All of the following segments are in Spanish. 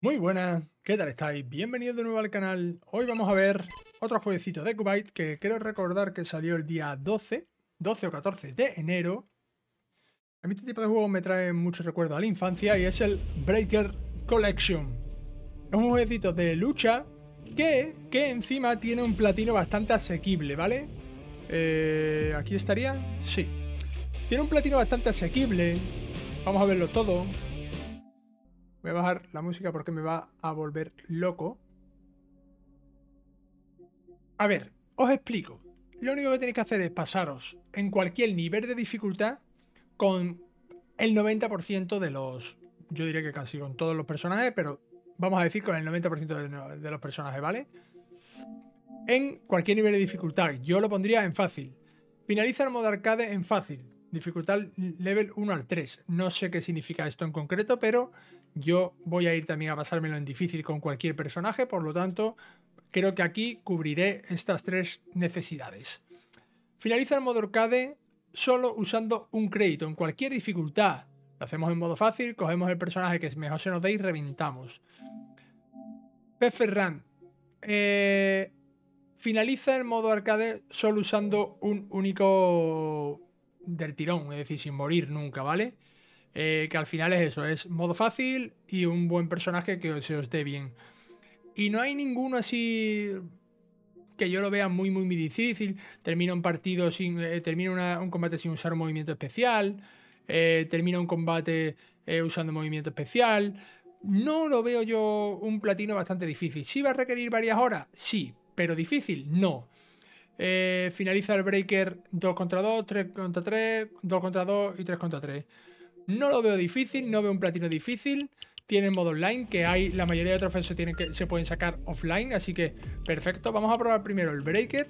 Muy buenas, ¿qué tal estáis? Bienvenidos de nuevo al canal. Hoy vamos a ver otro jueguecito de Cubite que creo recordar que salió el día 12 o 14 de enero. A mí este tipo de juegos me trae muchos recuerdos a la infancia y es el Breaker Collection. Es un jueguecito de lucha que encima tiene un platino bastante asequible, ¿vale? ¿Aquí estaría? Sí. Tiene un platino bastante asequible. Vamos a verlo todo. Voy a bajar la música porque me va a volver loco. A ver, os explico. Lo único que tenéis que hacer es pasaros en cualquier nivel de dificultad con el 90% de los... Yo diría que casi con todos los personajes, pero vamos a decir con el 90% de los personajes, ¿vale? En cualquier nivel de dificultad. Yo lo pondría en fácil. Finaliza el modo arcade en fácil. Dificultad level 1 al 3. No sé qué significa esto en concreto, pero yo voy a ir también a pasármelo en difícil con cualquier personaje, por lo tanto, creo que aquí cubriré estas tres necesidades. Finaliza el modo arcade solo usando un crédito en cualquier dificultad. Lo hacemos en modo fácil, cogemos el personaje que mejor se nos dé y reventamos. Pfran. Finaliza el modo arcade solo usando un único del tirón, es decir, sin morir nunca, ¿vale? Que al final es eso, es modo fácil y un buen personaje que se os dé bien. Y no hay ninguno así que yo lo vea muy difícil. Termina un partido sin... termina un combate sin usar un movimiento especial. Termina un combate usando movimiento especial. No lo veo yo un platino bastante difícil. ¿Sí va a requerir varias horas? Sí, pero difícil, no. Finaliza el breaker 2 contra 2, 3 contra 3, 2 contra 2 y 3 contra 3. No lo veo difícil, no veo un platino difícil. Tiene el modo online, que hay la mayoría de trofeos se pueden sacar offline, así que perfecto. Vamos a probar primero el breaker.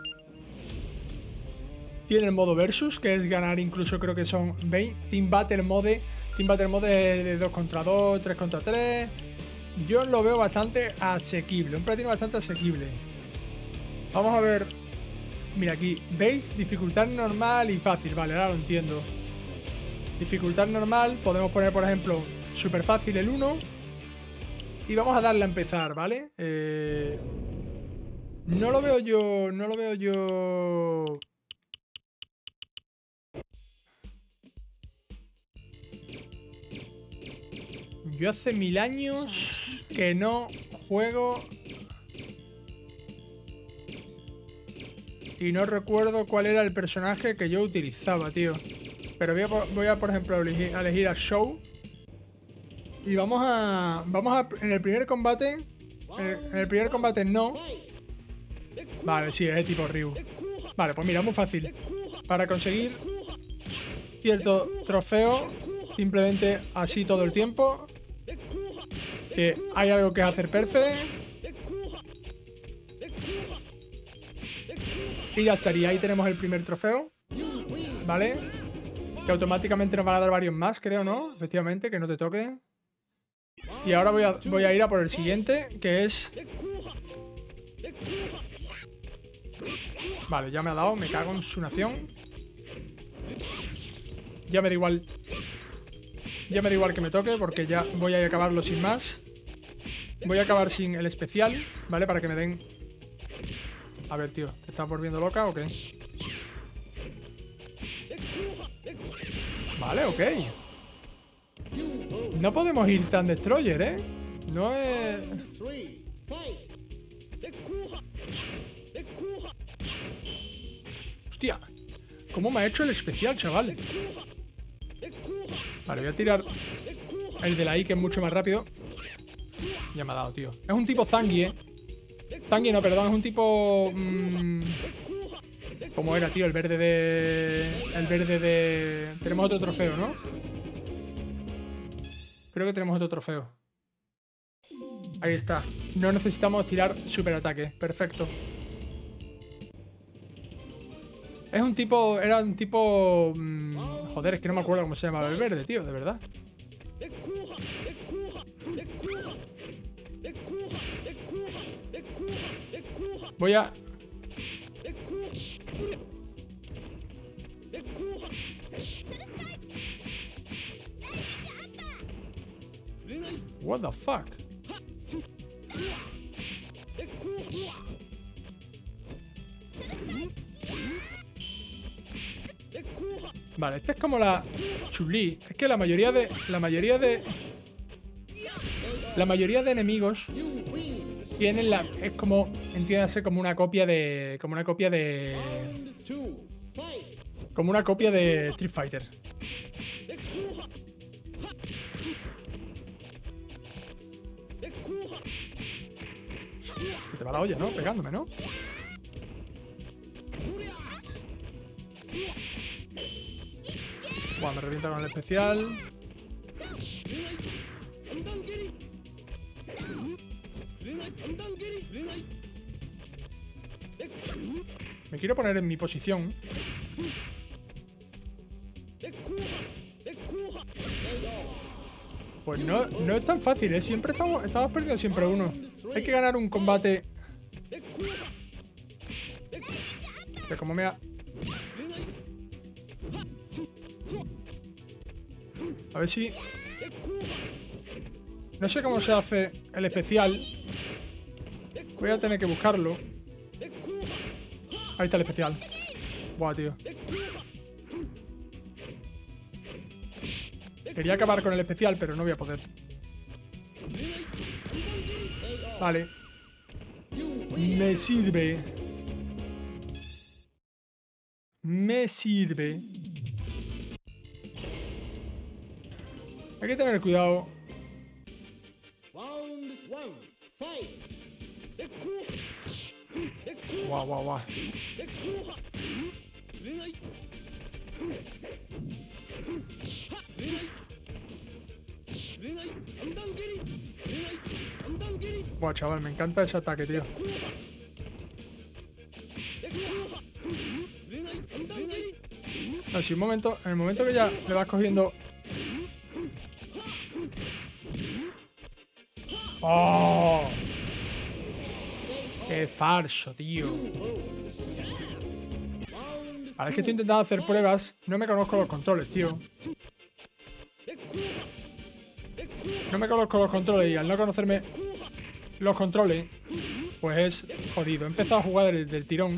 Tiene el modo versus, que es ganar, incluso creo que son 20. Team Battle Mode de 2 contra 2, 3 contra 3. Yo lo veo bastante asequible, un platino bastante asequible. Vamos a ver. Mira aquí, ¿veis? Dificultad normal y fácil, vale, ahora lo entiendo. Dificultad normal, podemos poner por ejemplo super fácil el 1. Y vamos a darle a empezar, ¿vale? No lo veo yo... Yo hace 1000 años que no juego... Y no recuerdo cuál era el personaje que yo utilizaba, tío. Pero voy a por ejemplo, elegir a Show. Y vamos a... En el primer combate... En el primer combate no. Vale, sí, es de tipo Ryu. Vale, pues mira, muy fácil. Para conseguir cierto trofeo, simplemente así todo el tiempo. Que hay algo que hacer perfecto. Y ya estaría, ahí tenemos el primer trofeo. ¿Vale? Que automáticamente nos van a dar varios más, creo, ¿no? Efectivamente, que no te toque. Y ahora voy a ir a por el siguiente, que es... Vale, ya me ha dado, me cago en su nación. Ya me da igual. Ya me da igual que me toque, porque ya voy a acabarlo sin más. Voy a acabar sin el especial, ¿vale? Para que me den... A ver, tío, ¿te estás volviendo loca o qué? Vale, ok. No podemos ir tan destroyer, ¿eh? No es... Hostia. ¿Cómo me ha hecho el especial, chaval? Vale, voy a tirar el de la I, que es mucho más rápido. Ya me ha dado, tío. Es un tipo Zangief, ¿eh? Zangief no, perdón, es un tipo... ¿Cómo era, tío? El verde de... El verde de... Tenemos otro trofeo, ¿no? Creo que tenemos otro trofeo. Ahí está. No necesitamos tirar super ataque. Perfecto. Es un tipo... Era un tipo... joder, es que no me acuerdo cómo se llamaba el verde, tío, de verdad. Voy a... What the fuck? Vale, esta es como la Chun-Li. Es que la mayoría de enemigos tienen la... Es como, entiéndase, como una copia de... Como una copia de Street Fighter. Se te va la olla, ¿no? Pegándome, ¿no? Buah, me revienta con el especial. Me quiero poner en mi posición. Pues no es tan fácil, ¿eh? Siempre estamos perdiendo siempre uno. Hay que ganar un combate. Que como me ha... A ver si... No sé cómo se hace el especial. Voy a tener que buscarlo. Ahí está el especial. Buah, tío. Quería acabar con el especial, pero no voy a poder. Vale. Me sirve. Me sirve. Hay que tener cuidado. Guau, guau, guau. Buah, chaval, me encanta ese ataque, tío. No, si en el momento que ya le vas cogiendo... ¡Oh! ¡Qué falso, tío! Vale, es que estoy intentando hacer pruebas. No me conozco los controles, tío. No me conozco los controles y al no conocerme los controles, pues es jodido. He empezado a jugar desde el tirón.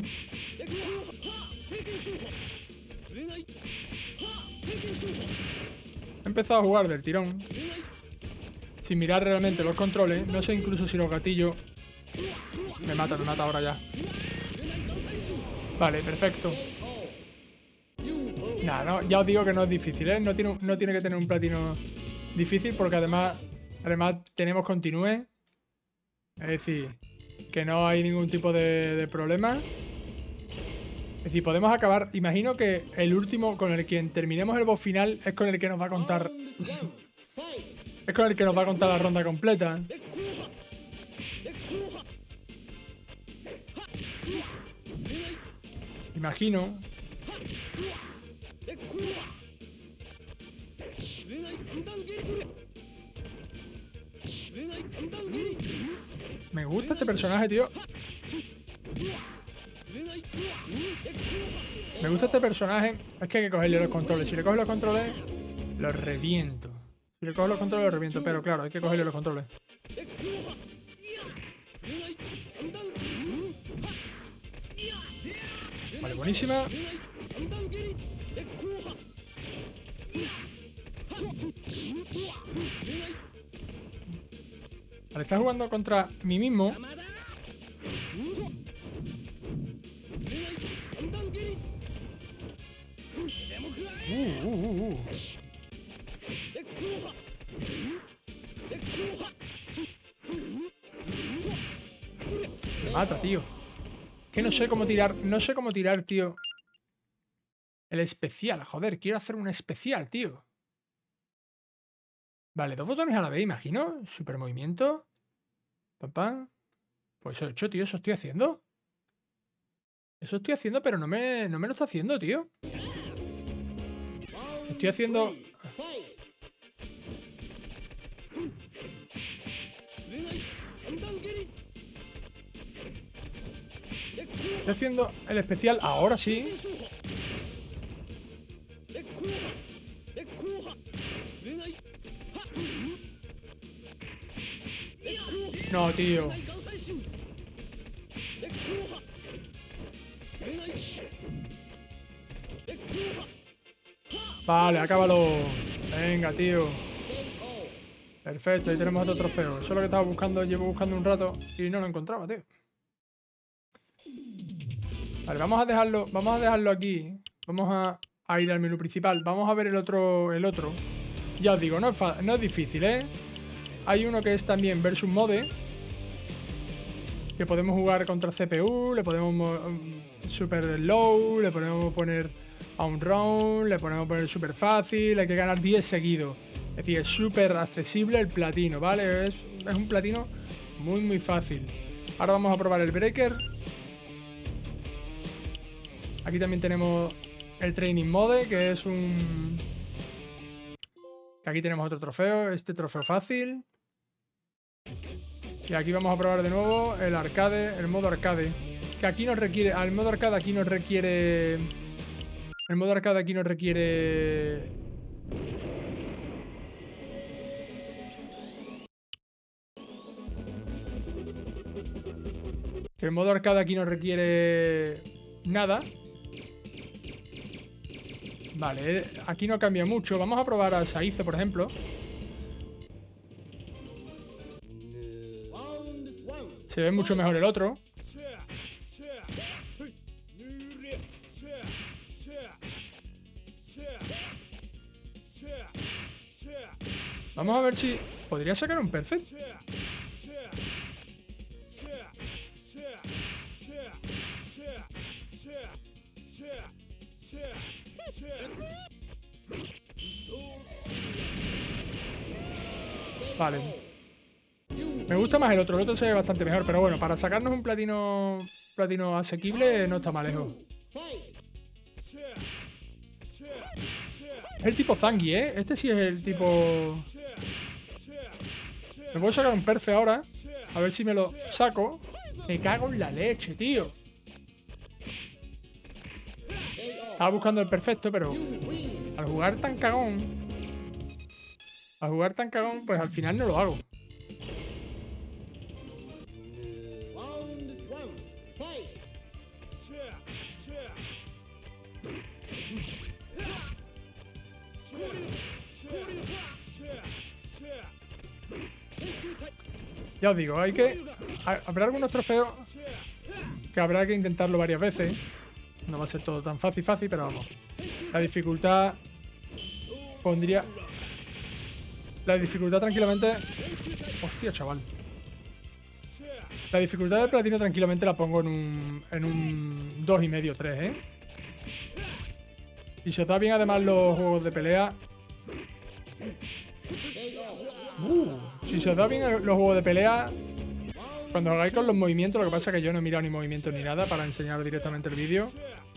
He empezado a jugar del tirón sin mirar realmente los controles. No sé incluso si los gatillos... Me mata ahora ya. Vale, perfecto. Nah, no, ya os digo que no es difícil, ¿eh? No tiene que tener un platino difícil porque además tenemos continúe. Es decir, que no hay ningún tipo de problema. Es decir, podemos acabar... Imagino que el último con el que terminemos el boss final es con el que nos va a contar... Es con el que nos va a contar la ronda completa. Imagino. Me gusta este personaje, tío. Me gusta este personaje. Es que hay que cogerle los controles. Si le cojo los controles, los reviento. Si le cojo los controles, los reviento. Pero claro, hay que cogerle los controles. Vale, buenísima. Vale, está jugando contra mí mismo. Me mata, tío. Que no sé cómo tirar. No sé cómo tirar, tío. El especial, joder. Quiero hacer un especial, tío. Vale, 2 botones a la vez, imagino. Super movimiento. Papá. Pues eso he hecho, tío. Eso estoy haciendo. Eso estoy haciendo, pero no me lo está haciendo, tío. Estoy haciendo... Estoy haciendo el especial ahora sí. No, tío. Vale, acábalo. Venga, tío. Perfecto, ahí tenemos otro trofeo. Eso es lo que estaba buscando, llevo buscando un rato y no lo encontraba, tío. Vale, vamos a dejarlo aquí. Vamos a ir al menú principal. Vamos a ver el otro. Ya os digo, no es difícil, ¿eh? Hay uno que es también versus mode, que podemos jugar contra CPU, le podemos super low, le podemos poner a un round, le podemos poner super fácil, hay que ganar 10 seguidos. Es decir, es súper accesible el platino, ¿vale? Es un platino muy fácil. Ahora vamos a probar el breaker. Aquí también tenemos el training mode, que es un... Aquí tenemos otro trofeo, este trofeo fácil. Y aquí vamos a probar de nuevo el arcade, el modo arcade. Que aquí nos requiere... El modo arcade aquí nos requiere... El modo arcade aquí nos requiere... Que el modo arcade aquí no requiere... nada. Vale, aquí no cambia mucho. Vamos a probar a Saizo, por ejemplo. Se ve mucho mejor el otro. Vamos a ver si... ¿Podría sacar un perfect? Vale. Me gusta más el otro se ve bastante mejor, pero bueno, para sacarnos un platino asequible no está mal lejos. Es el tipo Zangief, ¿eh? Este sí es el tipo... Me puedo sacar un perfe ahora. A ver si me lo saco. Me cago en la leche, tío. Estaba buscando el perfecto, pero al jugar tan cagón, pues al final no lo hago. Ya os digo, habrá algunos trofeos que habrá que intentarlo varias veces. No va a ser todo tan fácil, pero vamos. La dificultad pondría... La dificultad tranquilamente... Hostia, chaval. La dificultad del platino tranquilamente la pongo en un 2,5, 3, ¿eh? Y si os da bien además los juegos de pelea... Si se os da bien los juegos de pelea, cuando hagáis con los movimientos, lo que pasa es que yo no he mirado ni movimientos ni nada para enseñaros directamente el vídeo.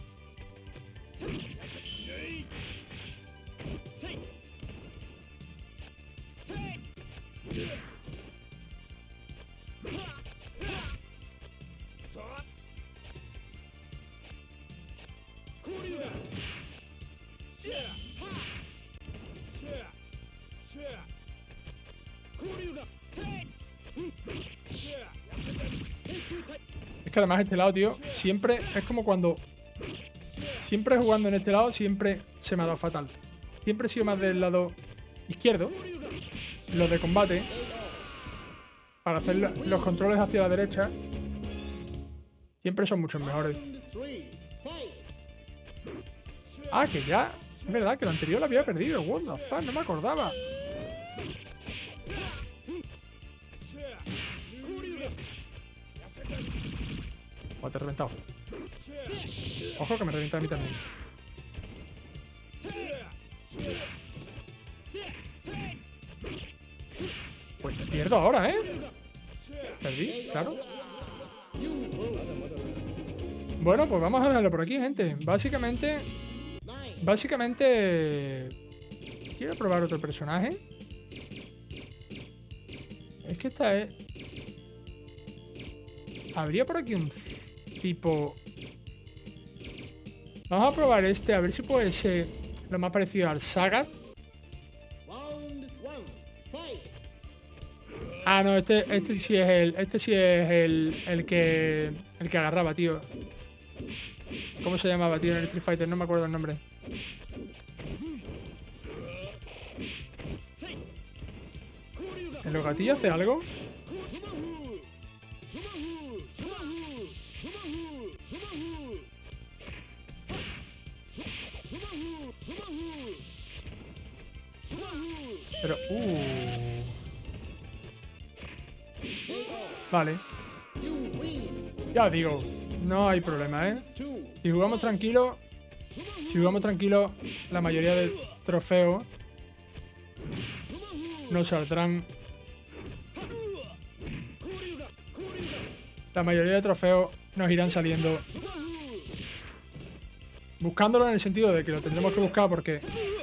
Es que además este lado, tío, siempre es como cuando... Siempre jugando en este lado, siempre se me ha dado fatal. Siempre he sido más del lado izquierdo, los de combate, para hacer los controles hacia la derecha. Siempre son muchos mejores. Ah, que ya... Es verdad que el anterior lo había perdido. What the fuck, no me acordaba. Oh, te he reventado. Ojo que me revienta a mí también. Pues pierdo ahora, ¿eh? Perdí, claro. Bueno, pues vamos a dejarlo por aquí, gente. Básicamente... Quiero probar otro personaje. Es que esta es... Habría por aquí un tipo... Vamos a probar este, a ver si puede ser lo más parecido al Sagat. Ah, no, este sí es el que agarraba, tío. ¿Cómo se llamaba, tío, en el Street Fighter? No me acuerdo el nombre. ¿El gatillo hace algo? Pero... Vale. Ya digo, no hay problema, ¿eh? Si jugamos tranquilo... Si jugamos tranquilo, la mayoría de trofeos nos saldrán... La mayoría de trofeos nos irán saliendo buscándolo en el sentido de que lo tendremos que buscar porque...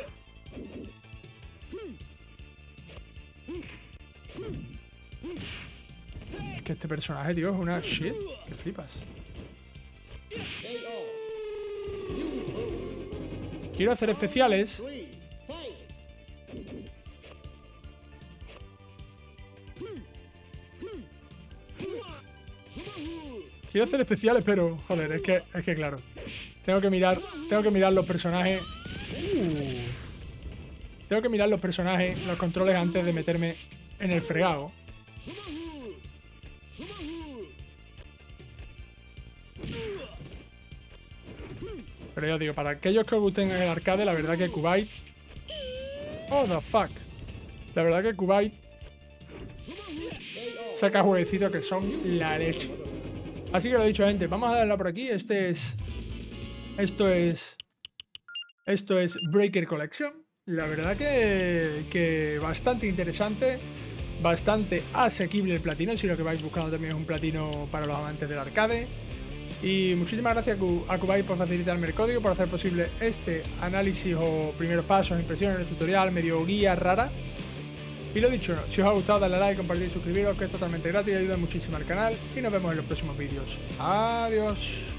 Es que este personaje, tío, es una shit. Que flipas. Quiero hacer especiales. Quiero hacer especiales, pero... Joder, es que claro. Tengo que mirar los personajes. Tengo que mirar los personajes, los controles antes de meterme en el fregado. Pero ya os digo, para aquellos que os gusten el arcade, la verdad que Cubite... Oh, the fuck. La verdad que Cubite saca jueguecitos que son la leche. Así que lo dicho, gente, vamos a darle por aquí. Esto es Breaker Collection. La verdad que bastante interesante, bastante asequible el platino, si lo que vais buscando también es un platino para los amantes del arcade. Y muchísimas gracias a Cubite por facilitarme el código, por hacer posible este análisis o primeros pasos, impresiones, el tutorial, medio guía rara. Y lo dicho, si os ha gustado, dale a like, compartir y suscribiros, que es totalmente gratis y ayuda muchísimo al canal. Y nos vemos en los próximos vídeos. Adiós.